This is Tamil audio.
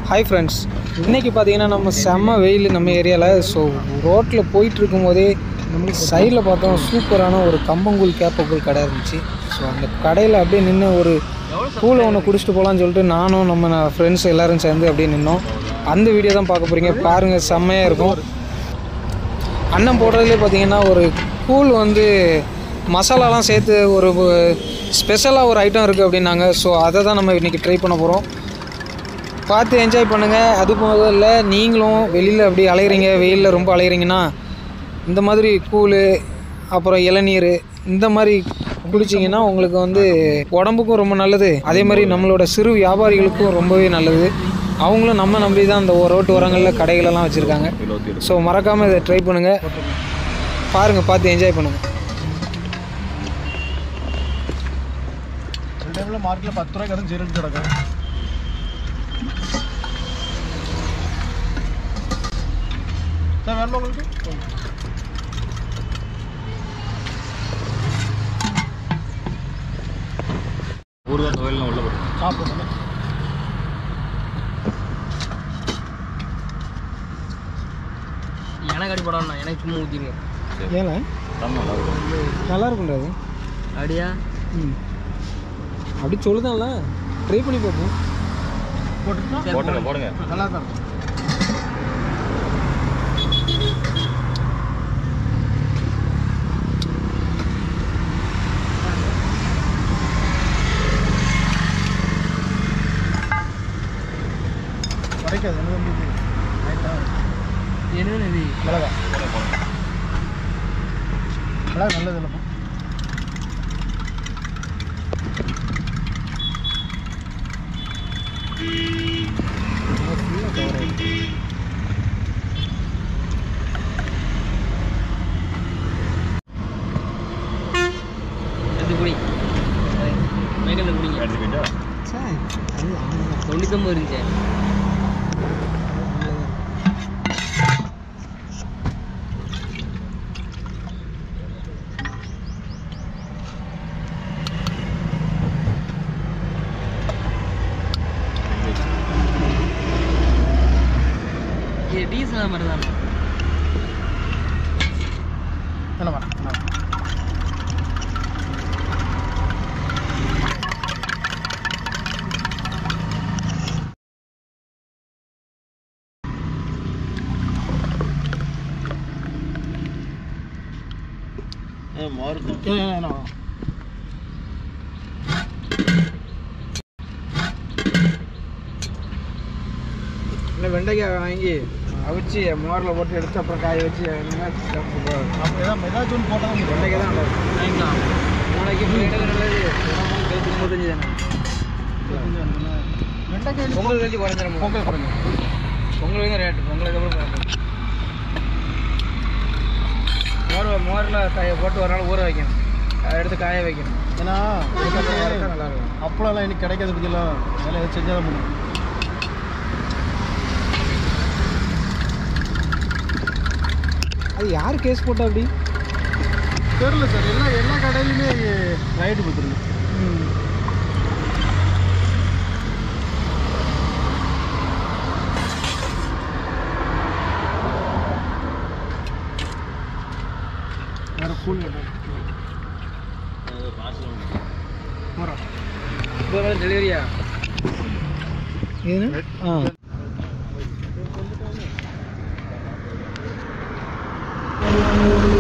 ஹாய் ஃப்ரெண்ட்ஸ், இன்றைக்கி பார்த்தீங்கன்னா நம்ம செம்ம வெயில் நம்ம ஏரியாவில். ஸோ ரோட்டில் போயிட்டுருக்கும் போதே நம்மளுக்கு சைடில் பார்த்தோம் சூப்பரான ஒரு கம்பங்கூழ் கேப்பக்கூழ் கடை இருந்துச்சு. ஸோ அந்த கடையில் அப்படியே நின்று ஒரு கூழை ஒன்று குடிச்சிட்டு போகலான்னு சொல்லிட்டு நானும் நம்ம ஃப்ரெண்ட்ஸ் எல்லோரும் சேர்ந்து அப்படியே நின்னோம். அந்த வீடியோ தான் பார்க்க போகிறீங்க, பாருங்கள், செம்மையாக இருக்கும். அன்னம் போடுறதுலேயே பார்த்தீங்கன்னா ஒரு கூழ் வந்து மசாலாலாம் சேர்த்து ஒரு ஸ்பெஷலாக ஒரு ஐட்டம் இருக்குது அப்படின்னாங்க. ஸோ அதை தான் நம்ம இன்றைக்கி ட்ரை பண்ண போகிறோம். பார்த்து என்ஜாய் பண்ணுங்கள். அது போக இல்லை, நீங்களும் வெளியில் அப்படி அலைகிறீங்க, வெயிலில் ரொம்ப அலைகிறீங்கன்னா இந்த மாதிரி கூழ் அப்புறம் இளநீர் இந்த மாதிரி குடிச்சிங்கன்னா உங்களுக்கு வந்து உடம்புக்கும் ரொம்ப நல்லது. அதே மாதிரி நம்மளோட சிறு வியாபாரிகளுக்கும் ரொம்பவே நல்லது. அவங்களும் நம்ம நம்பி தான் இந்த ரோட்டு ஓரங்களில் கடைகளெல்லாம் வச்சுருக்காங்க. ஸோ மறக்காமல் இதை ட்ரை பண்ணுங்கள், பாருங்கள், பார்த்து என்ஜாய் பண்ணுங்கள். மார்க்கெட்டில் 10 ரூபாய்க்கு அதுவும் ஜீரோ கிடக்கும். சார் வேணுமா உங்களுக்கு? ஊறுகாய் துவையல்லாம் உள்ள போட்டு சாப்பிடுங்க. எனக்கு அடி போடணும், எனக்கு சும்மா ஊற்றிடுங்க. ஏன்னா நல்லா இருக்கும்ன்றது அப்படியா? அப்படி சொல்லுதான்ல, ட்ரை பண்ணி பார்ப்போம். போட்டுங்க போடுங்க. நல்லா தான் கிடைக்காது. என்ன மிளகா மிளகா நல்லது இல்லைப்பா. அது குடி, மேகத்தில் குடிங்க. 99 இருந்துச்சு. இது டீசல் மாதிரி தான். என்னவா இல்லை, வெண்டைக்காய் வாங்கி அவிச்சு மோரில் போட்டு எடுத்து அப்புறம் காய வச்சு ஏதாச்சும் ஒன்று போட்டால் வெண்டைக்காய் தான் நல்லா இருக்கும். வாங்கிக்கலாம். நாளைக்கு நல்லது. 35 தானே. வெண்டைக்காய் பொங்கல் கழிச்சு குறைஞ்சிடும். பொங்கல் குறைஞ்சு பொங்கலுக்கு ரேட்டு, பொங்கலுக்கு அப்புறம் மோரில் போட்டு ஒரு நாள் ஊற வைக்கணும், அதை எடுத்து காய வைக்கணும். ஏன்னா நல்லா இருக்கும். அப்பளம்லாம் இன்னைக்கு கிடைக்காது பற்றியெல்லாம் வேலை எதாவது செஞ்சால் தான் முடியும். அது யார் கேஸ் போட்டா அப்படி தெரியல சார். எல்லா கடையிலுமே ரைடு கொடுத்துருக்கு. வேறு கூல் டெலிவரியா? ஏன்னு ஆ